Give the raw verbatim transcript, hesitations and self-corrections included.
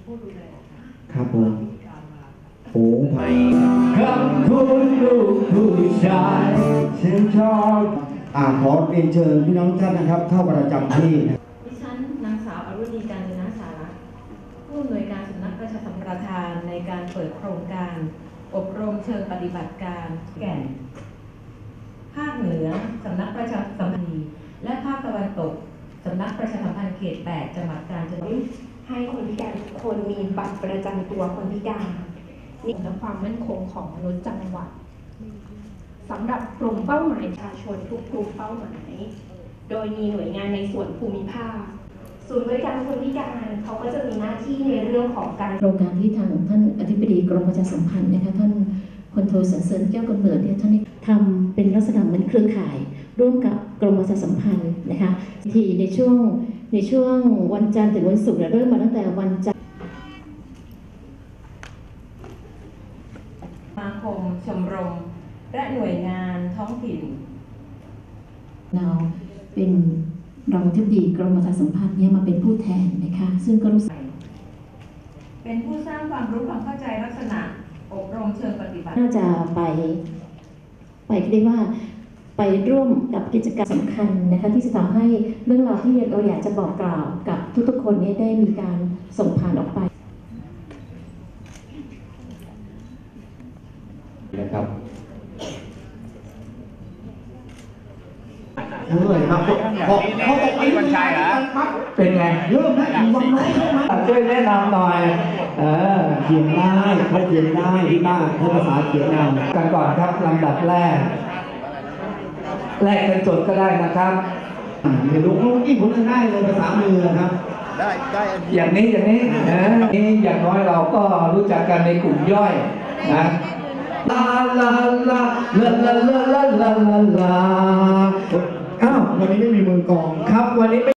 ผู้ดูแลครับผมโอ้ไปครับคุณลูกผู้ชายฉันชอบอ่าขอเรียนเชิญพี่น้องท่านนะครับเข้าประจำที่ดิฉันนางสาวอรุณีการจนะสาระผู้อำนวยการสำนักประชาสัมพันธ์ประธานในการเปิดโครงการอบรมเชิงปฏิบัติการแก่นภาคเหนือสำนักประชาสัมพันธ์และภาคตะวันตกสำนักประชาสัมพันธ์เขตแปดจังหวัดกาญจนบุรีให้คนพิการทุกคนมีบัตรประจำตัวคนพิการนี่และความมั่นคงของมนุษย์จังหวัดสำหรับกลุ่มเป้าหมายประชาชนทุกกลุ่มเป้าหมายโดยมีหน่วยงานในส่วนภูมิภาคศูนย์บริการคนพิการเขาก็จะมีหน้าที่ในเรื่องของการโครงการที่ทางท่านอธิบดีกรมประชาสัมพันธ์นะคะท่านพลโทสรรเสริญแก้วกำเนิดเนี่ยท่านทำเป็นลักษณะเหมือนเครือข่ายร่วมกับกรมประชาสัมพันธ์นะคะที่ในช่วงในช่วงวันจันทร์ถึงวันศุกร์เริ่มมาตั้งแต่วันจันทร์สมาคมชมรมและหน่วยงานท้องถิ่นเราเป็นรองอธิบดีกรมประชาสัมพันธ์เนี่ยมาเป็นผู้แทนนะคะซึ่งก็รู้สึกเป็นผู้สร้างความรู้ความเข้าใจลักษณะอบรมเชิงปฏิบัติน่าจะไปไปเรียกว่าไปร่วมกับกิจกรรมสำคัญนะคะที่จะทำให้เรื่องราวที่เราอยากจะบอกกล่าวกับทุกๆคนนี้ได้มีการส่งผ่านออกไปนะครับเมื่อยครับพอพอบอกวันชัยเหรอเป็นไงเริ่มแล้วอยู่วังน้อยช่วยแนะนำหน่อยเออเขียนได้เขาเขียนได้ที่บ้านภาษาเขียนเอากันก่อนครับลำดับแรกแลกกันจดก็ได้นะครับเดี๋ยวดูเขายิ่งผลง่ายเลยภาษามือครับได้ได้อย่างนี้อย่างนี้นะนี่อย่างน้อยเราก็รู้จักกันในกลุ่มย่อยนะลาลาลาลาลาลาลาลาลาอ้าววันนี้ไม่มีมือกองครับวันนี้